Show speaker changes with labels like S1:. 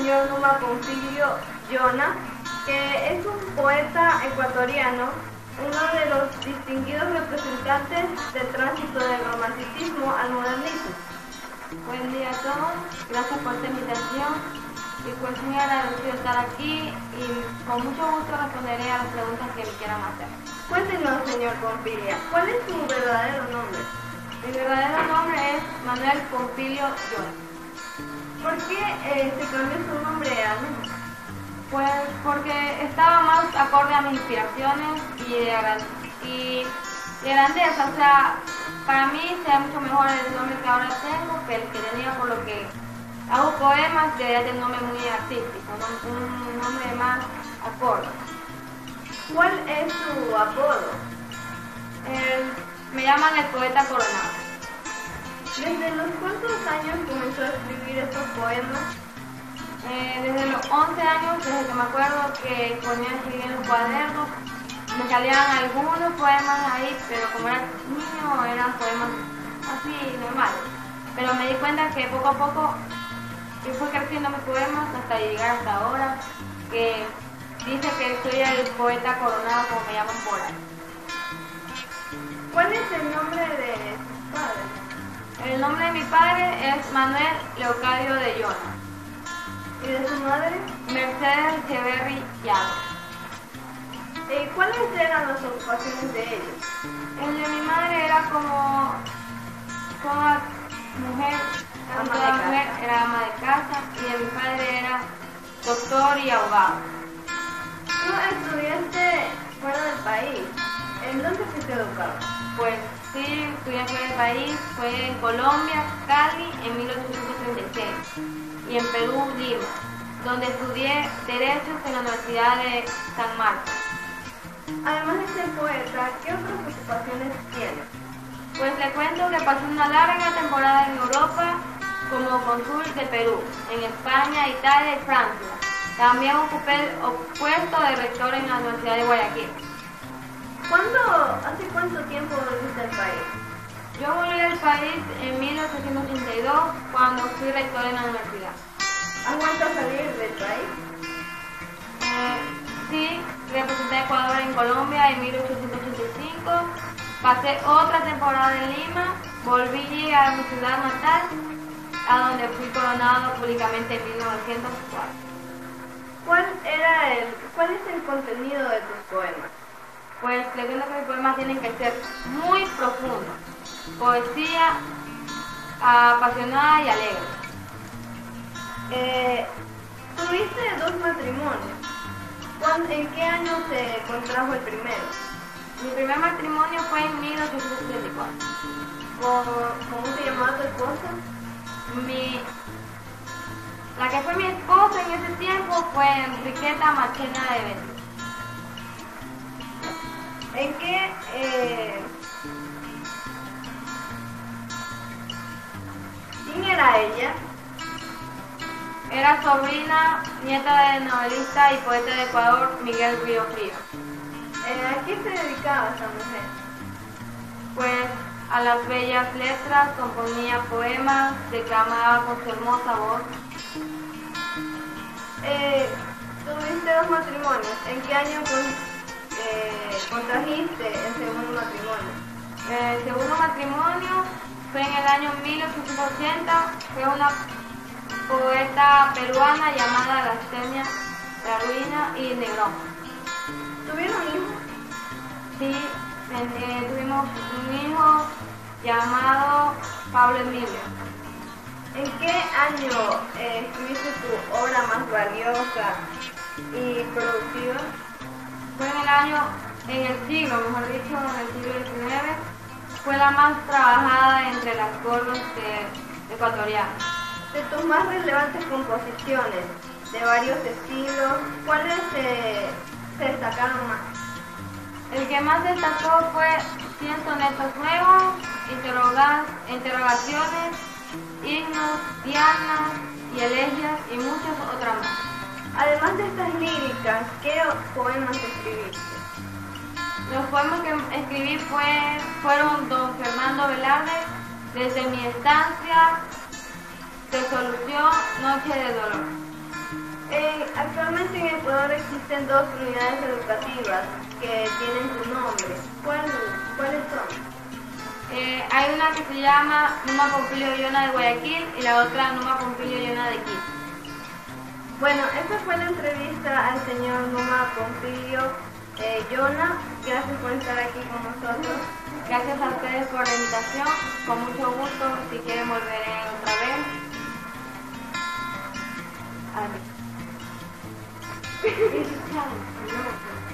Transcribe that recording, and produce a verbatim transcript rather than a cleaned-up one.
S1: señor Numa Pompilio Llona, que es un poeta ecuatoriano, uno de los distinguidos representantes del tránsito del romanticismo al modernismo.
S2: Buen día a todos, gracias por esta invitación y pues muy agradecido estar aquí y con mucho gusto responderé a las preguntas que me quieran hacer.
S1: Cuéntenos, señor Pompilio, ¿cuál es su verdadero nombre?
S2: Mi verdadero nombre es Manuel Pompilio Llona.
S1: ¿Por qué eh, se cambió su nombre a Numa?
S2: Pues porque estaba más acorde a mis inspiraciones y de, y de grandeza, o sea, para mí sea mucho mejor el nombre que ahora tengo que el que tenía, por lo que hago poemas, debería tener un nombre muy artístico, ¿no? Un nombre más acorde.
S1: ¿Cuál es su apodo?
S2: El, me llaman el poeta coronado.
S1: ¿Desde los cuántos años comenzó a escribir estos poemas?
S2: Eh, desde los once años, desde que me acuerdo que ponía a escribir en los cuadernos, me salían algunos poemas ahí, pero como era niño eran poemas así normales. Pero me di cuenta que poco a poco yo fui creciendo mis poemas hasta llegar hasta ahora, que dice que soy el poeta coronado, como me llaman por ahí.
S1: ¿Cuál es el nombre de sus padres?
S2: El nombre de mi padre es Manuel Leocadio de Llona.
S1: ¿Y de su madre?
S2: Mercedes Echeverry Llano.
S1: ¿Y cuáles eran las ocupaciones de ellos?
S2: El de mi madre era como toda mujer,
S1: Ama
S2: toda
S1: de
S2: mujer
S1: casa.
S2: era ama de casa, y de mi padre era doctor y abogado.
S1: Tú estudiaste fuera del país. ¿En dónde fuiste educado?
S2: Pues sí, estudié fuera del país, fue en Colombia, Cali, en mil ochocientos treinta y seis, y en Perú, Lima, donde estudié Derechos en la Universidad de San Marcos.
S1: Además de ser poeta, ¿qué otras ocupaciones tiene?
S2: Pues le cuento que pasé una larga temporada en Europa como cónsul de Perú, en España, Italia y Francia. También ocupé el puesto de rector en la Universidad de Guayaquil.
S1: ¿Cuándo, hace cuánto tiempo volviste al país?
S2: Yo volví al país en mil ochocientos ochenta y dos cuando fui rector en la universidad.
S1: ¿Has vuelto a salir del país?
S2: Eh, sí, representé a Ecuador en Colombia en mil ochocientos ochenta y cinco, pasé otra temporada en Lima, volví a mi ciudad natal, a donde fui coronado públicamente en mil novecientos cuatro.
S1: ¿Cuál, era el, ¿Cuál es el contenido de tus poemas?
S2: Pues le cuento que mis poemas tienen que ser muy profundos, poesía apasionada y alegre.
S1: Eh, tuviste dos matrimonios. ¿Cuán- ¿En qué año se contrajo el primero?
S2: Mi primer matrimonio fue en mil ochocientos setenta y cuatro.
S1: ¿Cómo, cómo se llamaba tu esposa?
S2: Mi, la que fue mi esposa en ese tiempo fue Enriqueta Marchena de Betty.
S1: ¿En qué, eh, quién era ella?
S2: Era sobrina, nieta del novelista y poeta de Ecuador, Miguel Río Frío.
S1: Eh, ¿A qué se dedicaba esta mujer?
S2: Pues a las bellas letras, componía poemas, declamaba con su hermosa voz.
S1: Eh, tuviste dos matrimonios. ¿En qué año con- eh, contrajiste el segundo matrimonio?
S2: El segundo matrimonio fue en el año mil ochocientos ochenta, fue una poeta peruana llamada Lastenia Ruina y Negrón.
S1: ¿Tuvieron hijos?
S2: Sí, eh, tuvimos un hijo llamado Pablo Emilio.
S1: ¿En qué año eh, escribiste tu obra más valiosa y productiva?
S2: Fue en el año, en el siglo, mejor dicho, en el siglo diecinueve, fue la más trabajada entre las cortes de- ecuatorianas.
S1: De tus más relevantes composiciones, de varios estilos, ¿cuáles eh, se destacaron más?
S2: El que más destacó fue cien sonetos nuevos, interroga- interrogaciones, himnos, dianas y elegias y muchas otras más.
S1: Además de estas líricas, ¿qué poemas escribiste?
S2: Los poemas que escribí fue, fueron Don Fernando Velarde, Desde mi estancia, Resolución, Noche de dolor.
S1: Eh, actualmente en Ecuador existen dos unidades educativas que tienen su nombre. ¿Cuál, ¿Cuáles son?
S2: Eh, hay una que se llama Numa Pompilio Yona de Guayaquil y la otra Numa Pompilio Yona de Quito.
S1: Bueno, esta fue la entrevista al señor Numa Pompilio eh, Yona. Gracias por estar aquí con nosotros.
S2: Gracias a ustedes por la invitación. Con mucho gusto, si quieren volveré otra vez. Adiós.